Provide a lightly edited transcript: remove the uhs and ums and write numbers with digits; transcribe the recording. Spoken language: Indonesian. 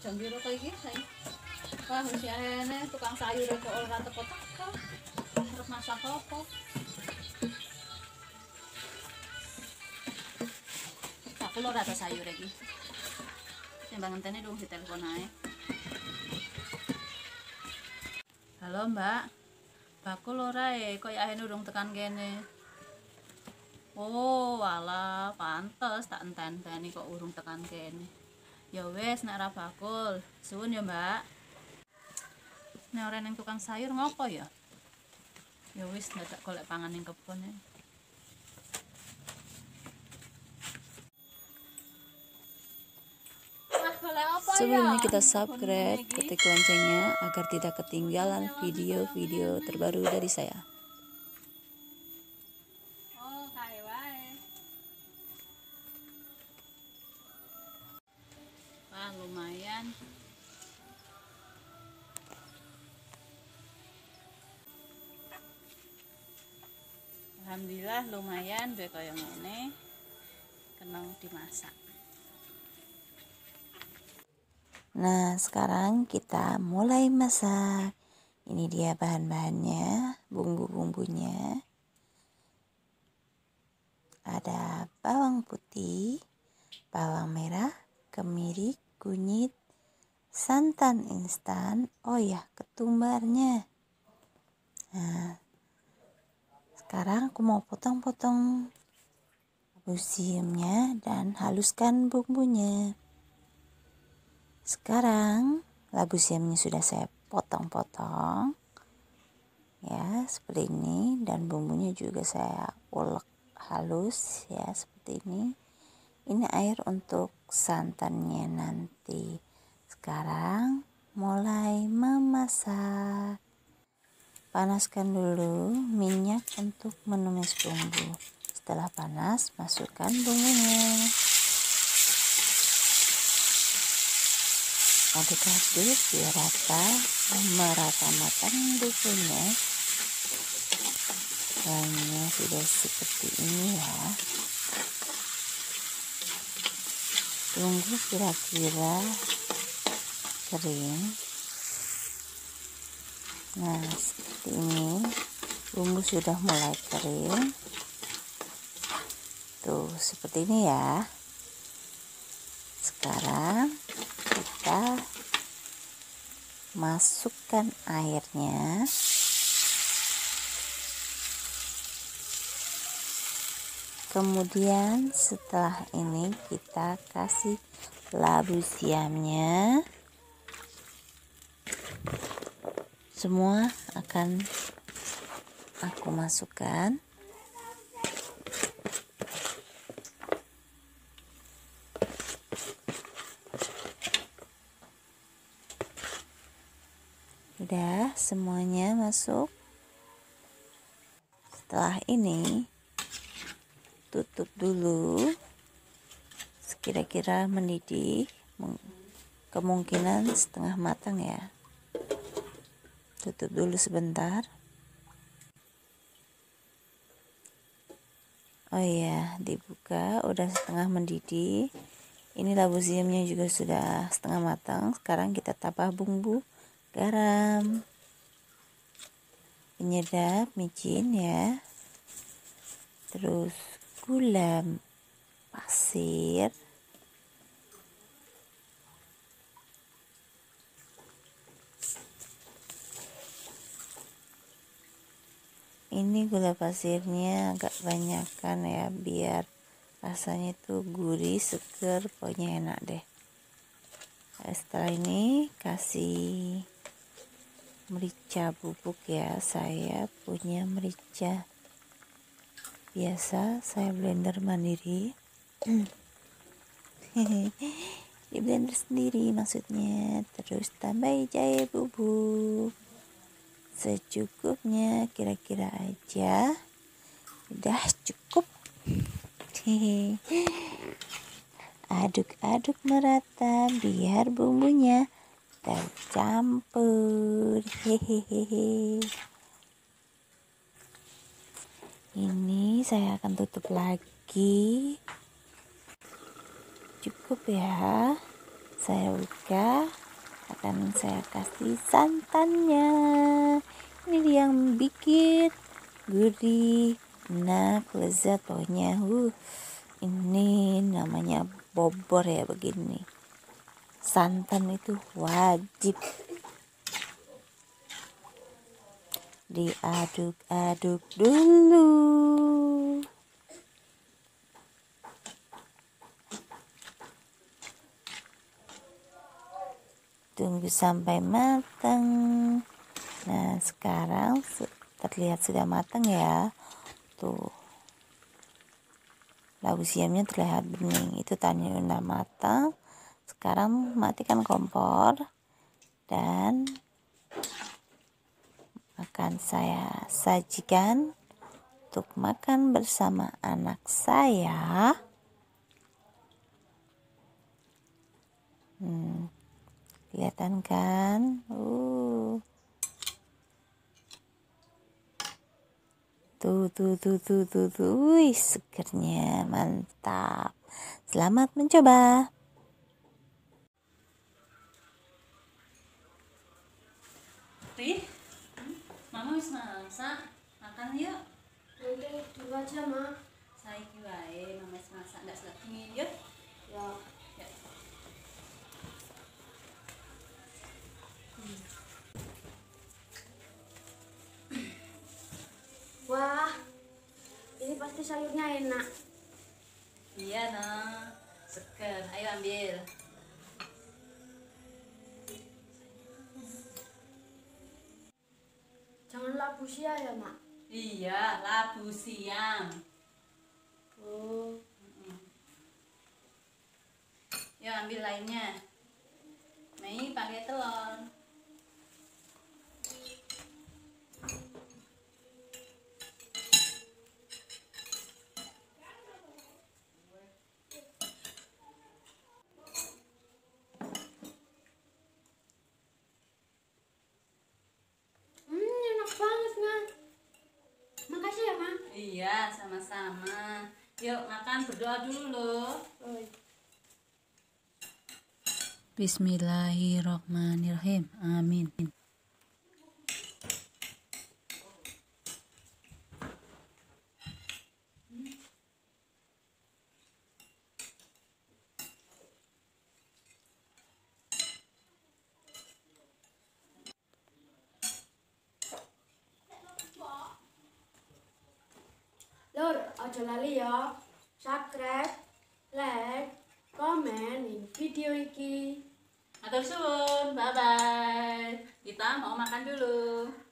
jam piro to iki saiki? Wah, wis ene tukang sayur kok ora teko-teko. Arep masak apa? Aku lho ora ada sayur iki. Sembang ngenteni dong ditelepon ae. Halo, Mbak. Bakul ora koyo ae urung tekan kene. Oh, alah, pantes tak enten-enteni kok urung tekan kene. Ya wis nek ora bakul, suwun ya, Mbak. Nek ora ning tukang sayur ngopo ya? Ya wis dadak golek pangan ning kebon ya. Sebelumnya kita subscribe, ketik loncengnya agar tidak ketinggalan video-video terbaru dari saya. Oh, kae wae. Wah, lumayan. Alhamdulillah lumayan duwe kaya ngene. Kenang dimasak. Nah, sekarang kita mulai masak. Ini dia bahan-bahannya, bumbu-bumbunya. Ada bawang putih, bawang merah, kemiri, kunyit, santan instan, oh ya, ketumbarnya. Nah, sekarang aku mau potong-potong busiemnya dan haluskan bumbunya. Sekarang labu siamnya sudah saya potong-potong ya seperti ini, dan bumbunya juga saya ulek halus ya seperti ini. Ini air untuk santannya nanti. Sekarang mulai memasak. Panaskan dulu minyak untuk menumis bumbu. Setelah panas, masukkan bumbunya. Aduk-aduk biar rata, merata-matang bumbunya. Warnanya sudah seperti ini ya. Tunggu kira-kira kering. Nah, seperti ini. Bumbu sudah mulai kering. Tuh, seperti ini ya. Sekarang kita masukkan airnya. Kemudian setelah ini kita kasih labu siamnya. Semua akan aku masukkan. Udah semuanya masuk. Setelah ini tutup dulu, kira-kira mendidih, kemungkinan setengah matang ya. Tutup dulu sebentar. Oh iya, dibuka, udah setengah mendidih. Ini labu siamnya juga sudah setengah matang. Sekarang kita tambah bumbu garam, penyedap, micin ya, terus gula pasir, ini gula pasirnya agak banyakkan ya biar rasanya itu gurih, seger, pokoknya enak deh. Setelah ini kasih merica bubuk ya, saya punya merica biasa, saya blender mandiri. Di blender sendiri maksudnya. Terus tambah jahe bubuk secukupnya, kira-kira aja. Udah cukup. Aduk-aduk merata biar bumbunya tercampur. Hehehe. Ini saya akan tutup lagi. Cukup ya. Saya buka, akan saya kasih santannya. Ini dia yang bikin gurih, enak, lezat pokoknya. Ini namanya bobor ya begini. Santan itu wajib diaduk-aduk dulu. Tunggu sampai matang. Nah, sekarang terlihat sudah matang ya. Tuh. Labu siamnya terlihat bening. Itu tandanya udah matang. Sekarang matikan kompor dan akan saya sajikan untuk makan bersama anak saya. Kelihatan kan? Tuh. Wih, segernya mantap. Selamat mencoba. Ri, mama wis masak, makan yuk. Nanti dulu aja, Ma. Saiki wae mama wis masak, ndak selagi yuk. Ya. Ya. Wah, ini pasti sayurnya enak. Iya nah, seger. Ayo ambil. Jangan labu sia ya, Mak. Iya, labu siam. Oh, Yuk ambil lainnya. Mei pakai telur. enak banget, Ma. Makasih ya, Ma. Iya, sama-sama. Yuk makan, berdoa dulu loh. Oh. Bismillahirrahmanirrahim. Amin. Lur, aja lali ya. Subscribe, like, komen di video iki. Atur suwun, bye bye. Kita mau makan dulu.